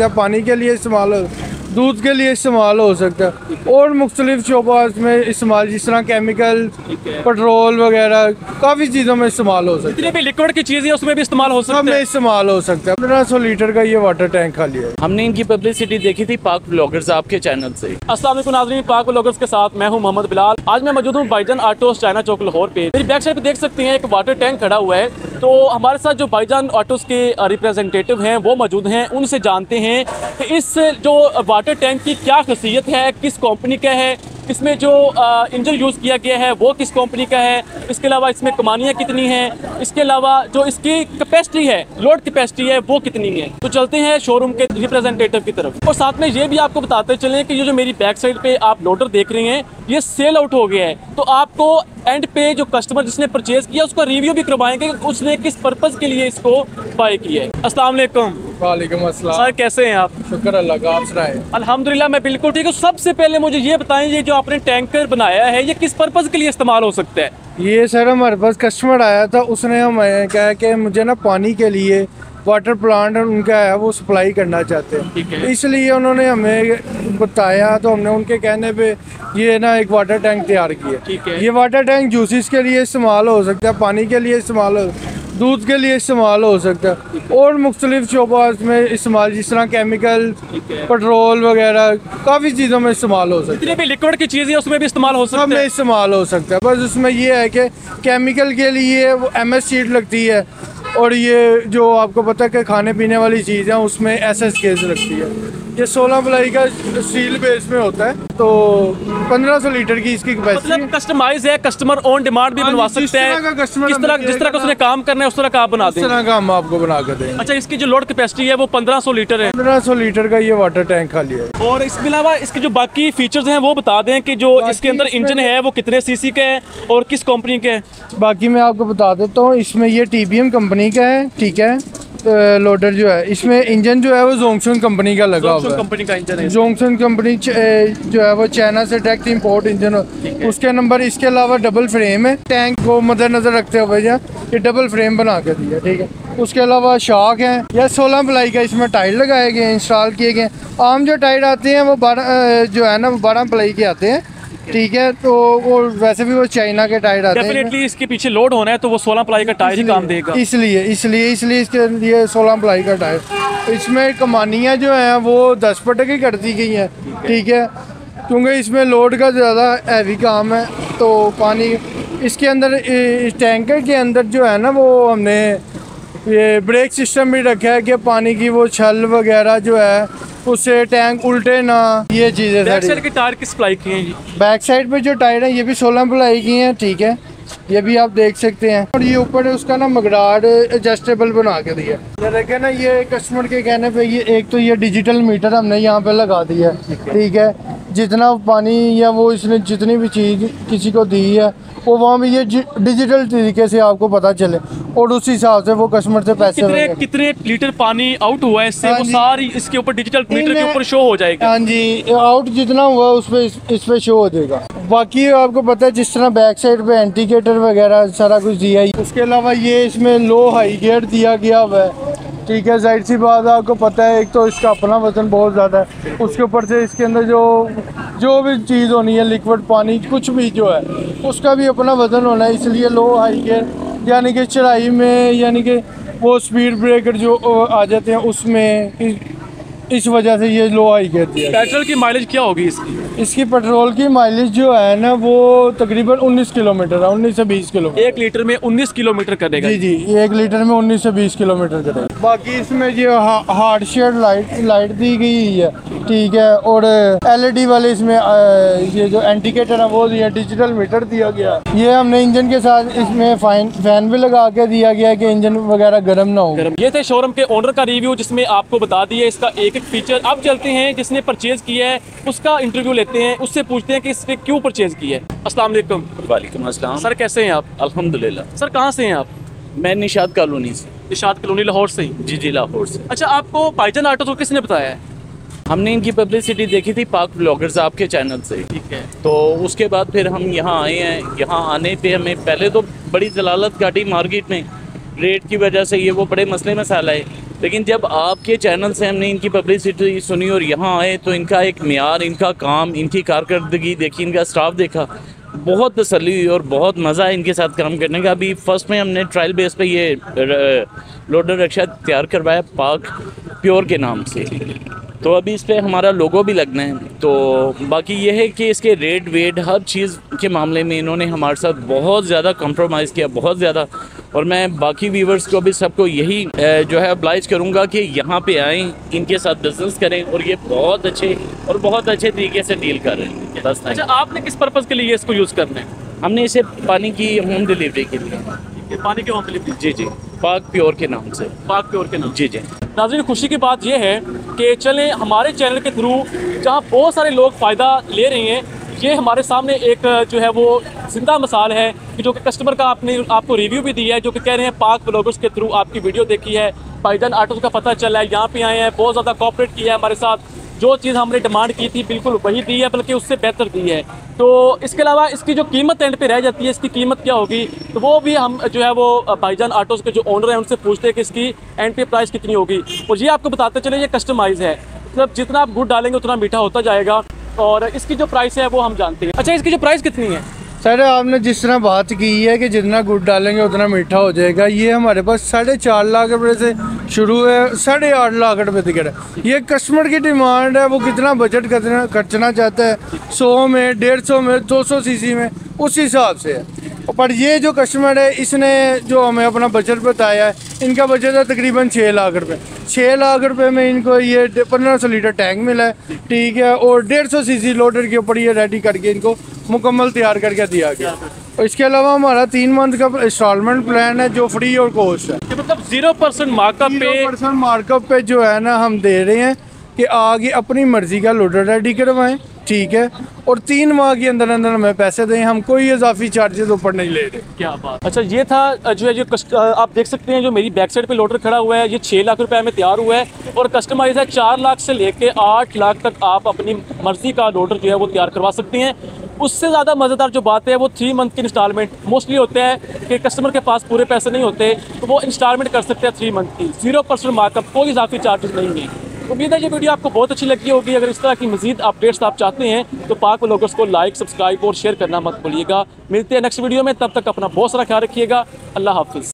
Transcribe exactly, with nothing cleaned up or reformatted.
सकता है, पानी के लिए इस्तेमाल हो, दूध के लिए इस्तेमाल हो सकता है, और मुख्तलिफ शोबा में इस्तेमाल, जिस तरह केमिकल, पेट्रोल वगैरह काफ़ी चीज़ों में इस्तेमाल हो सकता है। जितनी भी लिक्विड की चीज़ है उसमें भी इस्तेमाल हो सकता है, सब में इस्तेमाल हो सकता है। पंद्रह सौ लीटर का ये वाटर टैंक खाली है। हमने इनकी पब्लिसिटी देखी थी पाक ब्लॉगर्स आपके चैनल से। अस्सलाम वालेकुम नाज़रीन, पाक ब्लॉगर्स के साथ मैं हूं मोहम्मद बिलाल। आज मैं मौजूद हूं भाईजान ऑटोस चाइना चौक लाहौर पे। मेरी बैक साइड पे देख सकते हैं एक वाटर टैंक खड़ा हुआ है। तो हमारे साथ जो भाईजान ऑटोस के रिप्रेजेंटेटिव हैं वो मौजूद हैं, उनसे जानते हैं कि इस जो वाटर टैंक की क्या खासियत है, किस कंपनी का है, इसमें जो इंजन यूज़ किया गया है वो किस कंपनी का है, इसके अलावा इसमें कमानियाँ कितनी हैं, इसके अलावा जो इसकी कैपेसिटी है, लोड कैपेसिटी है वो कितनी है। तो चलते हैं शोरूम के रिप्रेजेंटेटिव की तरफ। और साथ में ये भी आपको बताते चलें कि ये जो मेरी बैक साइड पे आप लोडर देख रहे हैं ये सेल आउट हो गया है। तो आपको एंड पे जो कस्टमर जिसने परचेज किया उसका रिव्यू भी करवाएंगे कि उसने किस पर्पज़ के लिए इसको बाय किया है। अस्सलाम वालेकुम। वालेकुम अस्सलाम। सर कैसे हैं आप? शुक्र अल्लाह का, आप सुनाएं। अल्हम्दुलिल्लाह मैं बिल्कुल ठीक हूँ। सबसे पहले मुझे ये बताएं, ये जो आपने टैंकर बनाया है ये किस पर्पज़ के लिए इस्तेमाल हो सकता है? ये सर हमारे पास कस्टमर आया था, उसने हमें कहा कि मुझे ना पानी के लिए वाटर प्लांट उनका है वो सप्लाई करना चाहते हैं, इसलिए उन्होंने हमें बताया, तो हमने उनके कहने पे ये ना एक वाटर टैंक तैयार किया। ये वाटर टैंक जूसेस के लिए इस्तेमाल हो सकता है, पानी के लिए इस्तेमाल हो, दूध के लिए इस्तेमाल हो सकता है, और मुख्तलिफ शोबा में इस्तेमाल, जिस तरह केमिकल, पेट्रोल वगैरह काफ़ी चीज़ों में इस्तेमाल हो सकता है। जितनी भी लिक्विड की चीज़ है उसमें भी इस्तेमाल हो सकता है, सब में इस्तेमाल हो सकता है। बस उसमें ये है कि केमिकल के लिए वो एम एस शीट लगती है, और ये जो आपको पता है कि खाने पीने वाली चीज़ है उसमें एस एस केस लगती है। ये सोलह प्लाई का स्टील बेस में होता है, तो पंद्रह सौ लीटर की इसकी कैपेसिटी। मतलब कस्टमाइज है, कस्टमर ऑन डिमांड भी बनवा सकते हैं, जिस तरह जिस तरह का उसने काम करना है उस तरह का आप बना दें, इस तरह का हम आपको बना कर देंगे। अच्छा, इसकी जो लोड कैपेसिटी है वो पंद्रह सौ लीटर है। पंद्रह सौ लीटर का ये वाटर टैंक खाली है। और इसके अलावा इसके जो बाकी फीचर्स हैं वो बता दें कि जो इसके अंदर इंजन है वो कितने सीसी का है और किस कंपनी का है। बाकी मैं आपको बता देता हूँ, इसमें ये टी बी एम कंपनी का है, ठीक है। लोडर जो है इसमें इंजन जो है वो जोंगसन कंपनी का लगा हुआ है, कंपनी का इंजन है। जोंगसन कंपनी जो है वो चाइना से डायरेक्ट इंपोर्ट इंजन, उसके नंबर। इसके अलावा डबल फ्रेम है, टैंक को मद्देनजर रखते हुए ये डबल फ्रेम बना के दिया, ठीक है। उसके अलावा शॉक है, या सोलह प्लाई का इसमें टायर लगाए गए, इंस्टॉल किए गए। आम जो टायर आते हैं वो बारह जो है ना वो बारह प्लाई के आते हैं, ठीक है। तो वो वैसे भी वो चाइना के टायर आते हैं। डेफिनेटली इसके पीछे लोड होना है तो वो सोलह प्लाई का टायर ही काम देगा, इसलिए इसलिए इसलिए इसके लिए सोलह प्लाई का टायर। इसमें कमानियाँ जो हैं वो दस फुट की कर दी गई हैं, ठीक है, क्योंकि इसमें लोड का ज़्यादा हैवी काम है। तो पानी इसके अंदर, इस टैंकर के अंदर जो है ना वो हमने ये ब्रेक सिस्टम भी रखा है कि पानी की वो छल वगैरह जो है उससे टैंक उल्टे ना, ये चीज़ें। बैक साइड के टायर किस प्लाई की हैं? बैक साइड पे जो टायर है ये भी सोलह प्लाई की हैं, ठीक है, ये भी आप देख सकते हैं। और ये ऊपर उसका ना मगराड एडजस्टेबल बना के दिया। ये देखें ना, ये कस्टमर के कहने पे ये एक तो ये डिजिटल मीटर हमने यहाँ पे लगा दिया है, ठीक है। जितना पानी या वो इसने जितनी भी चीज़ किसी को दी है वो वहाँ भी ये डिजिटल तरीके से आपको पता चले, और उस हिसाब से वो कस्टमर से पैसे कितने कितने लीटर पानी आउट हुआ है इससे, वो सारी इसके ऊपर डिजिटल मीटर के ऊपर शो हो जाएगा। हाँ जी, आउट जितना हुआ उस पे इस पे शो हो जाएगा। बाकी आपको पता है जिस तरह बैक साइड पे इंडिकेटर वगैरह सारा कुछ दिया है। उसके अलावा ये इसमें लो हाई गियर दिया गया हुआ है, ठीक है। जाहिर सी बात आपको पता है, एक तो इसका अपना वजन बहुत ज़्यादा है, उसके ऊपर से इसके अंदर जो जो भी चीज़ होनी है, लिक्विड पानी कुछ भी जो है उसका भी अपना वजन होना है, इसलिए लो हाई गियर, यानी कि चढ़ाई में, यानी कि वो स्पीड ब्रेकर जो आ जाते हैं उसमें, इस वजह से ये लो हाई गियर दिया। पेट्रोल की माइलेज क्या होगी इसकी? इसकी पेट्रोल की माइलेज जो है ना वो तकरीबन उन्नीस किलोमीटर है, उन्नीस से बीस किलोमीटर। एक लीटर में उन्नीस किलोमीटर करेगा। जी जी, एक लीटर में उन्नीस से बीस किलोमीटर करेगा। बाकी इसमें जो हार्ड शेड लाइट लाइट दी गई है, ठीक है, और एलईडी वाले इसमें ये जो इंडिकेटर है वो दिया, डिजिटल मीटर दिया गया। ये हमने इंजन के साथ इसमें फैन फैन भी लगा के दिया गया कि इंजन वगैरह गर्म ना हो। ये थे शोरूम के ओनर का रिव्यू, जिसमें आपको बता दिया इसका एक एक फीचर। अब चलते हैं जिसने परचेज किया है उसका इंटरव्यू लेते हैं, उससे पूछते हैं कि इसने क्यों परचेज किया है। अस्सलाम वालेकुम। वालेकुम अस्सलाम। सर कैसे हैं आप? अल्हम्दुलिल्लाह। सर कहाँ से हैं आप? मैं निशात कॉलोनी से। निशात कॉलोनी लाहौर से ही? जी जी लाहौर से। अच्छा, आपको भाईजान ऑटो को किसने बताया है? हमने इनकी पब्लिसिटी देखी थी पाक ब्लॉगर्स आपके चैनल से, ठीक है। तो उसके बाद फिर हम यहाँ आए हैं। यहाँ आने पे हमें पहले तो बड़ी जलालत काटी मार्केट में, रेट की वजह से ये वो बड़े मसले मसाला है, लेकिन जब आपके चैनल से हमने इनकी पब्लिसिटी सुनी और यहाँ आए तो इनका एक मियार, इनका काम, इनकी कारकर्दगी देखी, इनका स्टाफ देखा, बहुत तसल्ली हुई और बहुत मज़ा है इनके साथ काम करने का। अभी फर्स्ट में हमने ट्रायल बेस पे ये लोडर रिक्शा तैयार करवाया पाक प्योर के नाम से, तो अभी इस पर हमारा लोगो भी लगना है। तो बाकी ये है कि इसके रेट वेट हर चीज़ के मामले में इन्होंने हमारे साथ बहुत ज़्यादा कंप्रोमाइज़ किया, बहुत ज़्यादा। और मैं बाकी व्यूवर्स को भी सबको यही जो है अप्लाइज करूँगा कि यहाँ पे आएँ, इनके साथ बिजनेस करें, और ये बहुत अच्छे और बहुत अच्छे तरीके से डील कर रहे हैं। बस। अच्छा, आपने किस पर्पज़ के लिए इसको यूज़ करना है? हमने इसे पानी की होम डिलीवरी के लिए। ये पानी के होम डिलीवरी? जी जी, पाक प्योर के नाम से। पाक प्योर के नाम? जी जी। नाज़रीन, खुशी की बात यह है कि चलें हमारे चैनल के थ्रू जहाँ बहुत सारे लोग फ़ायदा ले रहे हैं, ये हमारे सामने एक जो है वो जिंदा मिसाल है कि जो कि कस्टमर का आपने आपको रिव्यू भी दिया है, जो कि कह रहे हैं पाक ब्लॉगर्स के थ्रू आपकी वीडियो देखी है, भाईजान ऑटोज़ का पता चला है, यहाँ पे आए हैं, बहुत ज़्यादा कोऑपरेट किया है हमारे साथ, जो चीज़ हमने डिमांड की थी बिल्कुल वही दी है, बल्कि उससे बेहतर दी है। तो इसके अलावा इसकी जो कीमत एंड पे रह जाती है, इसकी कीमत क्या होगी, तो वो भी हम जो है वो भाईजान ऑटोज़ के जो ओनर हैं उनसे पूछते हैं कि इसकी एंड पे प्राइस कितनी होगी। और ये आपको बताते चले, ये कस्टमाइज़ है, मतलब जितना आप गुड़ डालेंगे उतना मीठा होता जाएगा, और इसकी जो प्राइस है वो हम जानते हैं। अच्छा, इसकी जो प्राइस कितनी है? सर आपने जिस तरह बात की है कि जितना गुड़ डालेंगे उतना मीठा हो जाएगा, ये हमारे पास साढ़े चार लाख रुपए से शुरू है, साढ़े आठ लाख रुपए तक है। ये कस्टमर की डिमांड है, वो कितना बजट करना खर्चना चाहता है, सौ में, डेढ़ सौ में, दो सौ सीसी में, उस हिसाब से है। पर ये जो कस्टमर है इसने जो हमें अपना बजट बताया है, इनका बजट है तकरीबन छः लाख रुपए। छः लाख रुपए में इनको ये पंद्रह सौ लीटर टैंक मिला है, ठीक है, और डेढ़ सौ सी सी लोडर के ऊपर ये रेडी करके इनको मुकम्मल तैयार करके दिया गया। और इसके अलावा हमारा तीन मंथ का इंस्टॉलमेंट प्लान है जो फ्री और कॉस्ट है, मतलब जीरो परसेंट मार्कअप पे परसेंट मार्कअप पे जो है ना हम दे रहे हैं कि आगे अपनी मर्जी का लोडर रेडी करवाएं, ठीक है, और तीन माह के अंदर अंदर हमें पैसे दें, हम कोई इजाफी चार्जेस ऊपर नहीं ले रहे। क्या बात। अच्छा, ये था जो है जो कस्ट, आप देख सकते हैं जो मेरी बैक साइड पे लोडर खड़ा हुआ है, ये छः लाख रुपए में तैयार हुआ है और कस्टमाइज है। चार लाख से लेके आठ लाख तक आप अपनी मर्जी का लोडर जो है वो तैयार करवा सकते हैं। उससे ज़्यादा मज़ेदार जो बात है वो थ्री मंथ की इंस्टॉलमेंट मोस्टली होते हैं कि कस्टमर के पास पूरे पैसे नहीं होते, तो वो इंस्टॉलमेंट कर सकते हैं थ्री मंथ की, जीरो परसेंट मार्कअप, कोई इजाफी चार्जेस नहीं है। उम्मीद है ये वीडियो आपको बहुत अच्छी लगी होगी। अगर इस तरह की मजीद अपडेट्स आप चाहते हैं तो पाक व्लॉगर्स को लाइक, सब्सक्राइब और शेयर करना मत भूलिएगा। मिलते हैं नेक्स्ट वीडियो में, तब तक अपना बहुत सारा ख्याल रखिएगा। अल्लाह हाफिज़।